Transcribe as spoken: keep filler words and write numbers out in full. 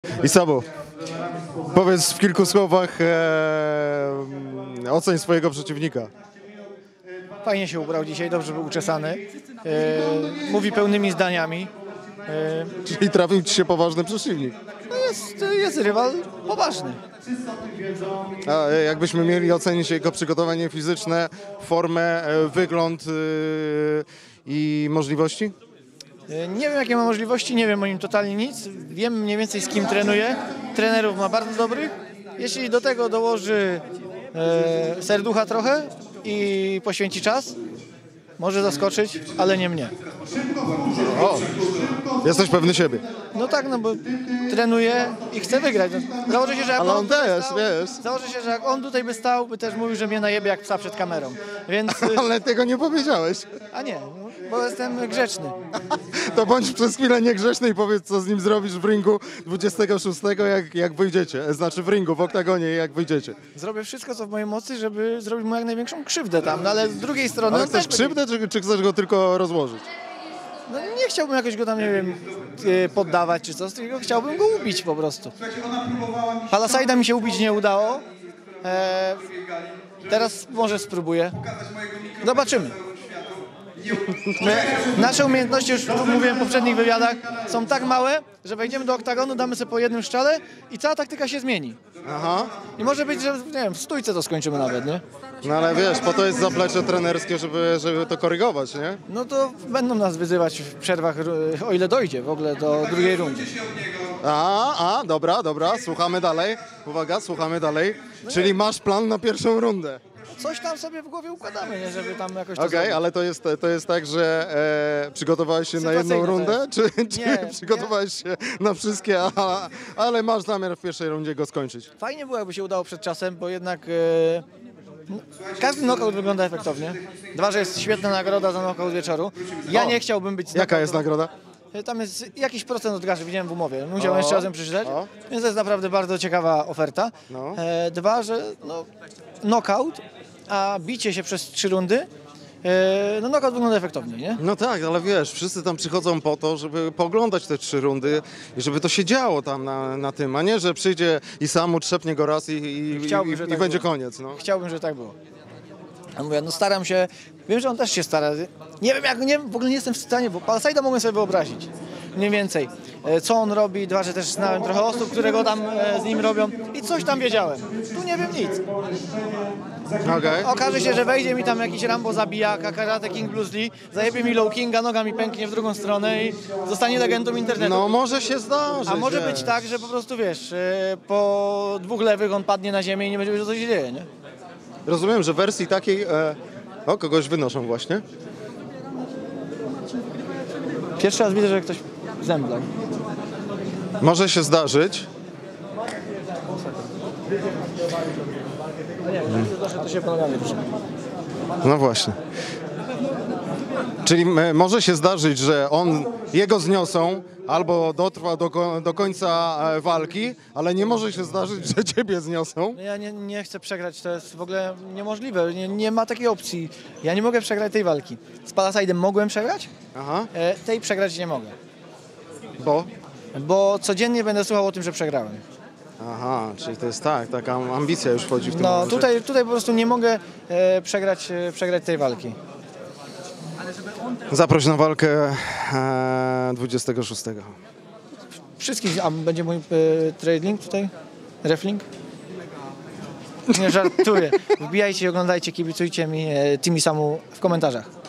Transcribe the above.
Isamu, powiedz w kilku słowach e, oceń swojego przeciwnika. Fajnie się ubrał dzisiaj, dobrze był uczesany. E, mówi pełnymi zdaniami. E, Czyli trafił ci się poważny przeciwnik. no jest, jest rywal poważny. A e, jakbyśmy mieli ocenić jego przygotowanie fizyczne, formę, e, wygląd e, i możliwości? E, nie wiem, jakie ma możliwości, nie wiem o nim totalnie nic. Wiem mniej więcej, z kim trenuje. Trenerów ma bardzo dobrych. Jeśli do tego dołoży e, serducha trochę i poświęci czas, może zaskoczyć, ale nie mnie. O, jesteś pewny siebie. No tak, no bo trenuje i chce wygrać. No, założę się, że jak Ale on, on tutaj też, stał, wiesz. Założę się, że jak on tutaj by stał, by też mówił, że mnie najebie jak psa przed kamerą. Więc, y, Ale tego nie powiedziałeś. a nie, no, bo jestem grzeczny. To bądź przez chwilę niegrzeczny i powiedz, co z nim zrobisz w ringu dwudziestego szóstego, jak, jak wyjdziecie. Znaczy w ringu, w oktagonie, jak wyjdziecie. Zrobię wszystko, co w mojej mocy, żeby zrobić mu jak największą krzywdę tam, no ale z drugiej strony... Ale on chcesz też będzie- krzywdę, czy, czy chcesz go tylko rozłożyć? No nie chciałbym jakoś go tam, nie wiem, y, poddawać czy coś, tylko chciałbym go ubić po prostu. Palasajda mi się ubić nie udało. E, teraz może spróbuję. Zobaczymy. My, nasze umiejętności, już tu mówiłem w poprzednich wywiadach, są tak małe, że wejdziemy do oktagonu, damy sobie po jednym szczale i cała taktyka się zmieni. Aha. I może być, że nie wiem, w stójce to skończymy nawet, nie? No ale wiesz, po to jest zaplecze trenerskie, żeby, żeby to korygować, nie? No to będą nas wyzywać w przerwach, o ile dojdzie w ogóle do drugiej rundy. A, a, dobra, dobra, słuchamy dalej. Uwaga, słuchamy dalej. Czyli masz plan na pierwszą rundę. Coś tam sobie w głowie układamy, nie? Żeby tam jakoś to Okej, zrobić. ale to jest, to jest tak, że e, przygotowałeś się na jedną Sytuacyjne to rundę, czy, czy Nie, przygotowałeś się na wszystkie, a, ale masz zamiar w pierwszej rundzie go skończyć? Fajnie było, jakby się udało przed czasem, bo jednak e, no, każdy knockout wygląda efektownie. Dwa, że jest świetna nagroda za knockout wieczoru. Ja O, nie chciałbym być... z Jaka knockoutu- jest nagroda? Tam jest jakiś procent od graczy, widziałem w umowie. Musiałem O, jeszcze razem przeczytać, o. więc to jest naprawdę bardzo ciekawa oferta. No. E, dwa, że no, knockout, a bicie się przez trzy rundy, e, no knockout wygląda efektownie, nie? No tak, ale wiesz, wszyscy tam przychodzą po to, żeby pooglądać te trzy rundy i żeby to się działo tam na, na tym, a nie, że przyjdzie i sam trzepnie go raz i, i, Chciałbym, i, że i tak będzie było. koniec. No. Chciałbym, żeby tak było. A mówię, no staram się, wiem, że on też się stara. Nie wiem, jak, nie, w ogóle nie jestem w stanie, bo Palasajda mogłem sobie wyobrazić. Mniej więcej. E, Co on robi, dwa, że też znałem trochę osób, które go tam e, z nim robią i coś tam wiedziałem. Tu nie wiem nic. Okej. Okaże się, że wejdzie mi tam jakiś Rambo zabijaka, Karate King Blues Lee, zajebie mi Low Kinga, noga mi pęknie w drugą stronę i zostanie legendą internetu. No może się zdarzyć. A może wiesz. być tak, że po prostu wiesz, e, po dwóch lewych on padnie na ziemię i nie będzie wiedział, co się dzieje, nie? Rozumiem, że w wersji takiej... E... O, kogoś wynoszą właśnie. Pierwszy raz widzę, że ktoś zemdlał. Może się zdarzyć. To się po nogami rusza. No właśnie. Czyli m- może się zdarzyć, że on, jego zniosą albo dotrwa do, ko- do końca e, walki, ale nie może się zdarzyć, że ciebie zniosą. No ja nie, nie chcę przegrać, to jest w ogóle niemożliwe, nie, nie ma takiej opcji. Ja nie mogę przegrać tej walki. Z Palasajdem mogłem przegrać, Aha, e, tej przegrać nie mogę. bo? Bo codziennie będę słuchał o tym, że przegrałem. Aha, czyli to jest tak, taka ambicja już wchodzi w tym No momencie. tutaj, tutaj po prostu nie mogę e, przegrać, e, przegrać tej walki. Zaproś na walkę e, dwudziestego szóstego. Wszystkich, a będzie mój e, trading tutaj? Reflink? Nie żartuję. Wbijajcie, oglądajcie, kibicujcie mi, e, Team Isamu w komentarzach.